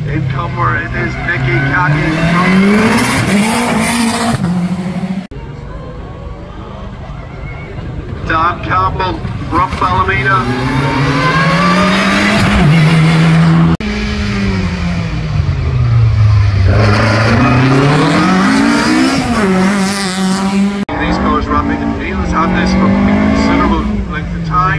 Incomer, it is Nicky Kaki. Don Campbell from Ballymena. These cars wrapping in fields have this for a considerable length of time.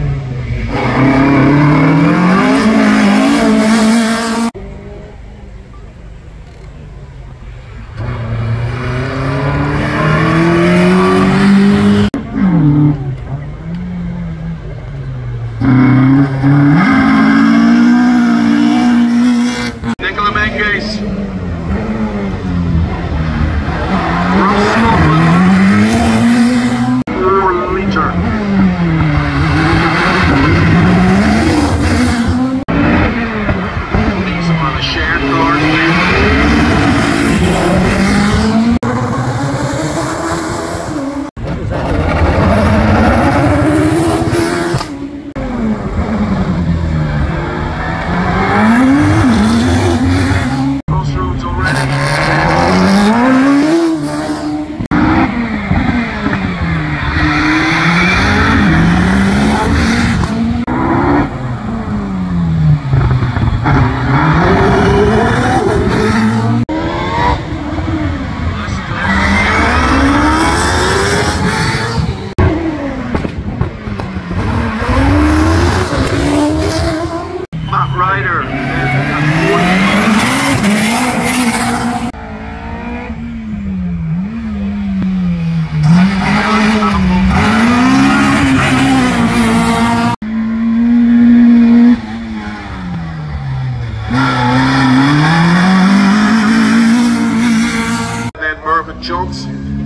Jones.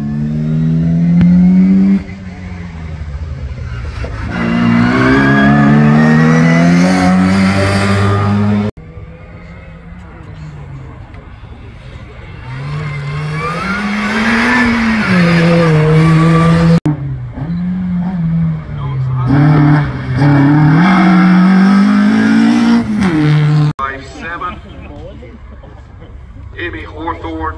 Amy Hawthorne,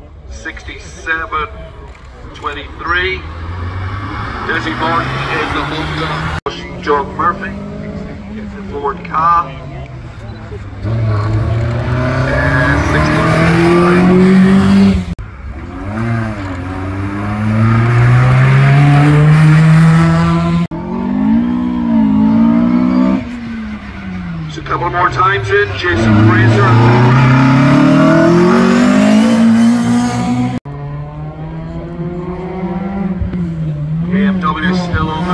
67-23. Desi Martin in the Honda. John Murphy, Ford Car. And 63. So a couple more times in, Jason Fraser. BMW still on the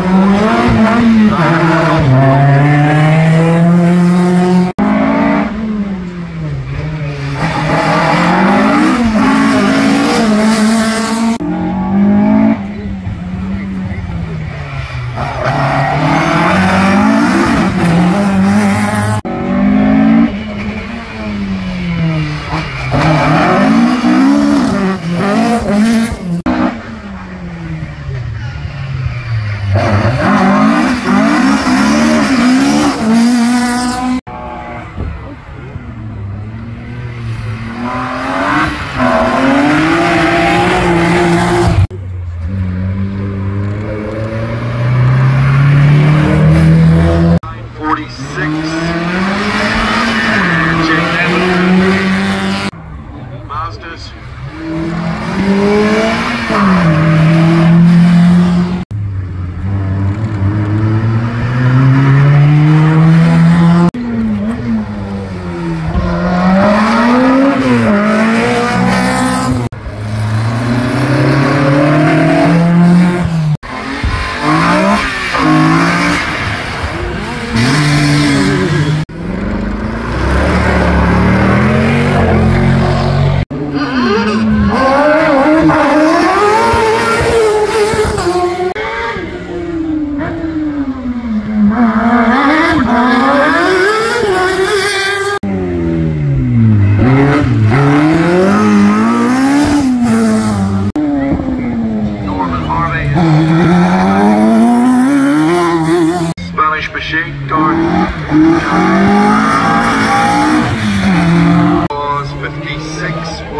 Mazdas.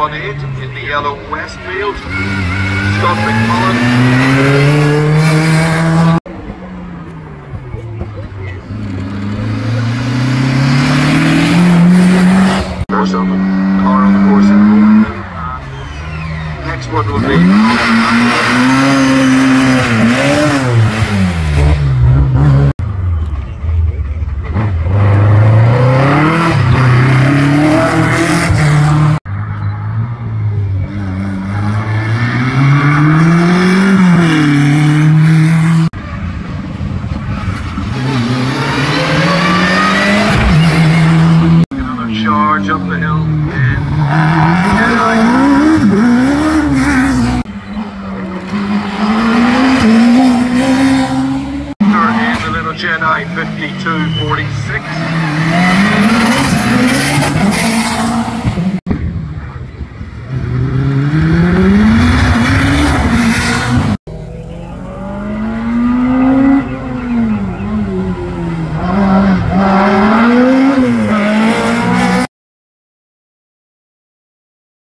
218 in the yellow Westfield. Scott McMullen. On the car on the course in the morning. Next one will be charge up the hill and the little Jedi 5246.